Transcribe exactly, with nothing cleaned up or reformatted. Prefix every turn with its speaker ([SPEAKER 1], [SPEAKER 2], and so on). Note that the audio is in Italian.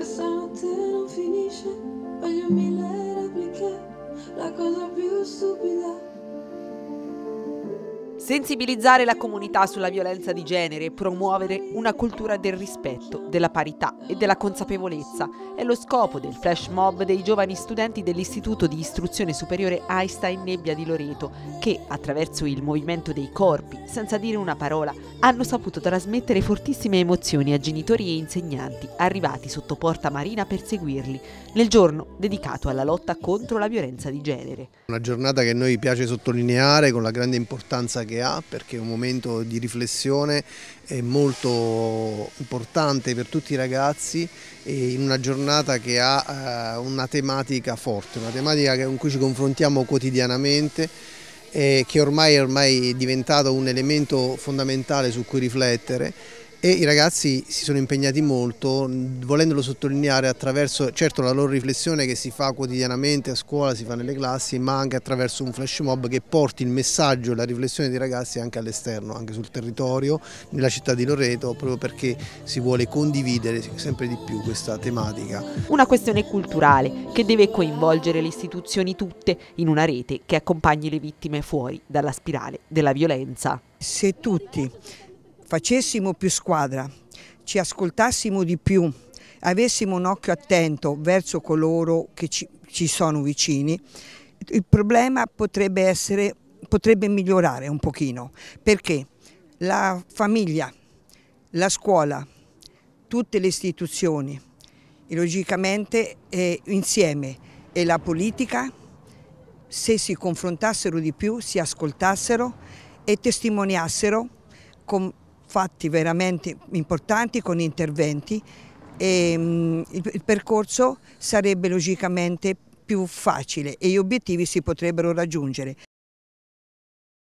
[SPEAKER 1] questa notte non finisce, voglio mille repliche, la cosa più stupida.
[SPEAKER 2] Sensibilizzare la comunità sulla violenza di genere e promuovere una cultura del rispetto, della parità e della consapevolezza è lo scopo del flash mob dei giovani studenti dell'Istituto di Istruzione Superiore Einstein Nebbia di Loreto che, attraverso il movimento dei corpi, senza dire una parola, hanno saputo trasmettere fortissime emozioni a genitori e insegnanti arrivati sotto Porta Marina per seguirli, nel giorno dedicato alla lotta contro la violenza di genere.
[SPEAKER 3] Una giornata che a noi piace sottolineare con la grande importanza che ha, perché è un momento di riflessione è molto importante per tutti i ragazzi e in una giornata che ha eh, una tematica forte, una tematica con cui ci confrontiamo quotidianamente e che ormai è ormai diventato un elemento fondamentale su cui riflettere. E i ragazzi si sono impegnati molto, volendolo sottolineare attraverso certo la loro riflessione che si fa quotidianamente a scuola, si fa nelle classi, ma anche attraverso un flash mob che porti il messaggio e la riflessione dei ragazzi anche all'esterno, anche sul territorio, nella città di Loreto, proprio perché si vuole condividere sempre di più questa tematica.
[SPEAKER 2] Una questione culturale che deve coinvolgere le istituzioni tutte in una rete che accompagni le vittime fuori dalla spirale della violenza.
[SPEAKER 4] Se tutti facessimo più squadra, ci ascoltassimo di più, avessimo un occhio attento verso coloro che ci, ci sono vicini, il problema potrebbe essere, potrebbe migliorare un pochino, perché la famiglia, la scuola, tutte le istituzioni, e logicamente eh, insieme, e la politica, se si confrontassero di più, si ascoltassero e testimoniassero con fatti veramente importanti, con interventi, e mh, il, il percorso sarebbe logicamente più facile e gli obiettivi si potrebbero raggiungere.